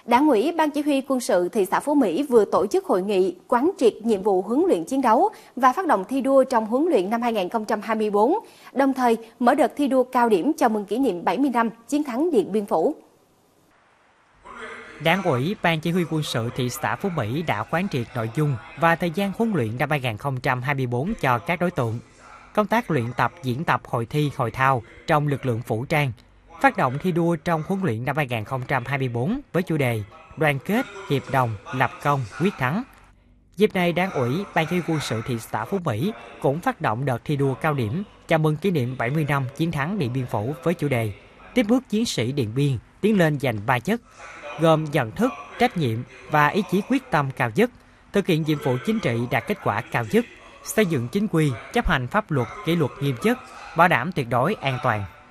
Đảng ủy Ban Chỉ huy Quân sự thị xã Phú Mỹ vừa tổ chức hội nghị quán triệt nhiệm vụ huấn luyện chiến đấu và phát động thi đua trong huấn luyện năm 2024, đồng thời mở đợt thi đua cao điểm chào mừng kỷ niệm 70 năm chiến thắng Điện Biên Phủ. Đảng ủy Ban Chỉ huy Quân sự thị xã Phú Mỹ đã quán triệt nội dung và thời gian huấn luyện năm 2024 cho các đối tượng, công tác luyện tập, diễn tập, hội thi, hội thao trong lực lượng vũ trang, phát động thi đua trong huấn luyện năm 2024 với chủ đề đoàn kết, hiệp đồng, lập công, quyết thắng. Dịp này, Đảng ủy Ban Chỉ huy Quân sự thị xã Phú Mỹ cũng phát động đợt thi đua cao điểm chào mừng kỷ niệm 70 năm chiến thắng Điện Biên Phủ với chủ đề tiếp bước chiến sĩ Điện Biên tiến lên giành 3 chất, gồm nhận thức, trách nhiệm và ý chí quyết tâm cao nhất, thực hiện nhiệm vụ chính trị đạt kết quả cao nhất, xây dựng chính quy, chấp hành pháp luật, kỷ luật nghiêm chất, bảo đảm tuyệt đối an toàn.